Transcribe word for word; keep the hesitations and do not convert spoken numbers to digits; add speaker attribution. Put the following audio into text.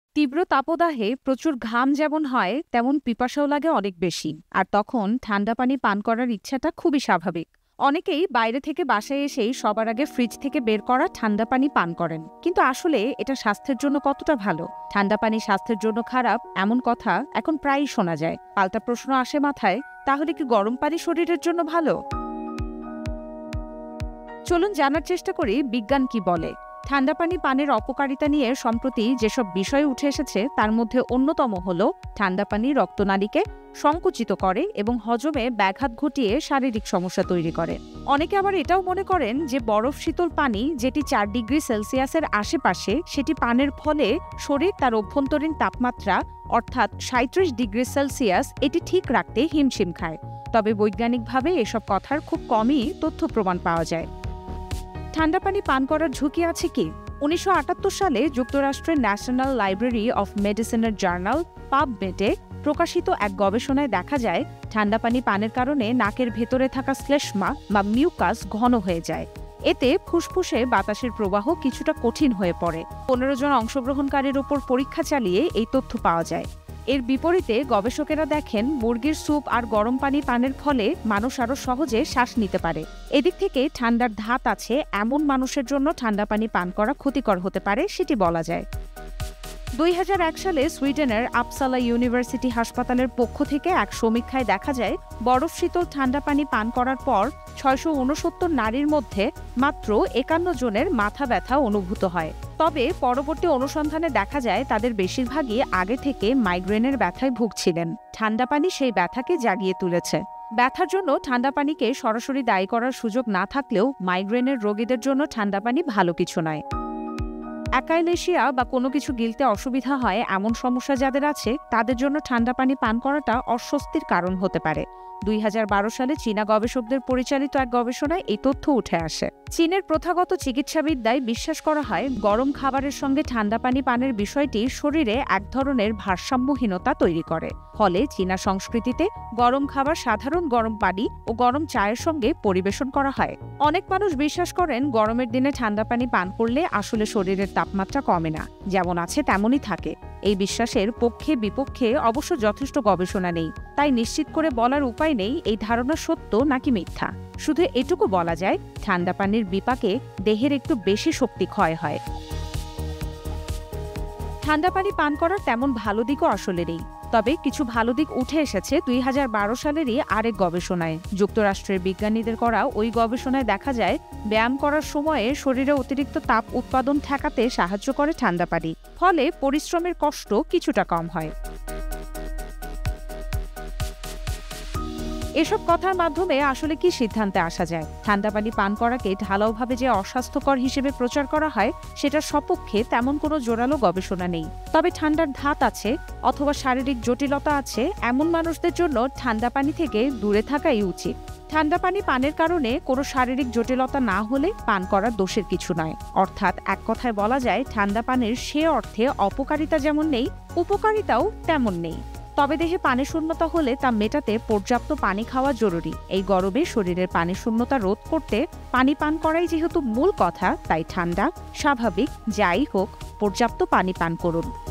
Speaker 1: তীব্র তাপদাহে প্রচুর ঘাম যেমন হয় তেমন পিপাসাও লাগে অনেক বেশি। আর তখন ঠান্ডা পানি পান করার ইচ্ছাটা খুবই স্বাভাবিক। অনেকেই বাইরে থেকে বাসায় এসেই সবার আগে ফ্রিজ থেকে বের করা ঠান্ডা পানি পান করেন, কিন্তু আসলে এটা স্বাস্থ্যের জন্য কতটা ভালো? ঠান্ডা পানি স্বাস্থ্যের জন্য খারাপ এমন কথা এখন প্রায়ই শোনা যায়। পাল্টা প্রশ্ন আসে মাথায়, তাহলে কি গরম পানি শরীরের জন্য ভালো? চলুন জানার চেষ্টা করি বিজ্ঞান কি বলে। ঠান্ডা পানি পানের অপকারিতা নিয়ে সম্প্রতি যেসব বিষয় উঠে এসেছে তার মধ্যে অন্যতম হল ঠান্ডা পানি রক্তনালীকে সংকুচিত করে এবং হজমে ব্যাঘাত ঘটিয়ে শারীরিক সমস্যা তৈরি করে। অনেকে আবার এটাও মনে করেন যে বরফ শীতল পানি যেটি চার ডিগ্রি সেলসিয়াসের আশেপাশে, সেটি পানের ফলে শরীর তার অভ্যন্তরীণ তাপমাত্রা অর্থাৎ সাঁইত্রিশ ডিগ্রি সেলসিয়াস এটি ঠিক রাখতে হিমশিম খায়। তবে বৈজ্ঞানিকভাবে এসব কথার খুব কমই তথ্য প্রমাণ পাওয়া যায়। ঠান্ডা পানি পান করার ঝুঁকি আছে কি? উনিশশো আটাত্তর সালে যুক্তরাষ্ট্রের ন্যাশনাল লাইব্রেরি অফ মেডিসিনের জার্নাল পাবমেডে প্রকাশিত এক গবেষণায় দেখা যায় ঠান্ডা পানি পানের কারণে নাকের ভেতরে থাকা শ্লেষ্মা বা মিউকাস ঘন হয়ে যায়। এতে ফুসফুসে বাতাসের প্রবাহ কিছুটা কঠিন হয়ে পড়ে। পনেরো জন অংশগ্রহণকারীর উপর পরীক্ষা চালিয়ে এই তথ্য পাওয়া যায়। এর বিপরীতে গবেষকেরা দেখেন মুরগির স্যুপ আর গরম পানি পানের ফলে মানুষ আরও সহজে শ্বাস নিতে পারে। এদিক থেকে ঠান্ডার ধাত আছে এমন মানুষের জন্য ঠান্ডা পানি পান করা ক্ষতিকর হতে পারে সেটি বলা যায়। দুই হাজার এক সালে সুইডেনের আপসালা ইউনিভার্সিটি হাসপাতালের পক্ষ থেকে এক সমীক্ষায় দেখা যায় বরফ শীতল ঠান্ডা পানি পান করার পর ছয়শো উনসত্তর নারীর মধ্যে মাত্র একান্ন জনের মাথা ব্যথা অনুভূত হয়। তবে পরবর্তী অনুসন্ধানে দেখা যায় তাদের বেশিরভাগই আগে থেকে মাইগ্রেনের ব্যথায় ভুগছিলেন। ঠান্ডা পানি সেই ব্যথাকে জাগিয়ে তুলেছে। ব্যথার জন্য ঠান্ডা পানিকে সরাসরি দায়ী করার সুযোগ না থাকলেও মাইগ্রেনের রোগীদের জন্য ঠান্ডা পানি ভালো কিছু নয়। অ্যাকাইলেশিয়া বা কোনো কিছু গিলতে অসুবিধা হয় এমন সমস্যা যাদের আছে তাদের জন্য ঠান্ডা পানি পান করাটা অস্বস্তির কারণ হতে পারে। দুই হাজার বারো সালে চীনা গবেষকদের পরিচালিত এক গবেষণায় এই তথ্য উঠে আসে। চীনের প্রথাগত চিকিৎসাবিদ্যায় বিশ্বাস করা হয় গরম খাবারের সঙ্গে ঠান্ডা পানি পানের বিষয়টি শরীরে এক ধরনের ভারসাম্যহীনতা তৈরি করে। ফলে চীনা সংস্কৃতিতে গরম খাবার সাধারণ গরম পানি ও গরম চায়ের সঙ্গে পরিবেশন করা হয়। অনেক মানুষ বিশ্বাস করেন গরমের দিনে ঠান্ডা পানি পান করলে আসলে শরীরের তাপমাত্রা কমে না, যেমন আছে তেমনই থাকে। এই বিশ্বাসের পক্ষে বিপক্ষে অবশ্য যথেষ্ট গবেষণা নেই, তাই নিশ্চিত করে বলার উপায় নেই এই ধারণা সত্য নাকি মিথ্যা। শুধু এটুকু বলা যায় ঠান্ডা পানির বিপাকে দেহের একটু বেশি শক্তি ক্ষয় হয়। ঠান্ডা পানি পান করার তেমন ভালো দিকও আসলে নেই, তবে কিছু ভালো দিক উঠে এসেছে দুই হাজার বারো সালেরই আরেক গবেষণায়। যুক্তরাষ্ট্রের বিজ্ঞানীদের করা ওই গবেষণায় দেখা যায় ব্যায়াম করার সময়ে শরীরে অতিরিক্ত তাপ উৎপাদন ঠেকাতে সাহায্য করে ঠান্ডা পানি, ফলে পরিশ্রমের কষ্ট কিছুটা কম হয়। এসব কথার মাধ্যমে আসলে কি সিদ্ধান্তে আসা যায়? ঠান্ডা পানি পান করাকে ঢালাওভাবে যে অস্বাস্থ্যকর হিসেবে প্রচার করা হয় সেটার সপক্ষে তেমন কোনো জোরালো গবেষণা নেই। তবে ঠান্ডার ধাত আছে অথবা শারীরিক জটিলতা আছে এমন মানুষদের জন্য ঠান্ডা পানি থেকে দূরে থাকাই উচিত। ঠান্ডা পানি পানের কারণে কোনো শারীরিক জটিলতা না হলে পান করার দোষের কিছু নয়। অর্থাৎ এক কথায় বলা যায় ঠান্ডা পানির সে অর্থে অপকারিতা যেমন নেই, উপকারিতাও তেমন নেই। তবে দেহে পানি শূন্যতা হলে তা মেটাতে পর্যাপ্ত পানি খাওয়া জরুরি। এই গরমে শরীরের পানি শূন্যতা রোধ করতে পানি পান করাই যেহেতু মূল কথা, তাই ঠান্ডা, স্বাভাবিক যাই হোক পর্যাপ্ত পানি পান করুন।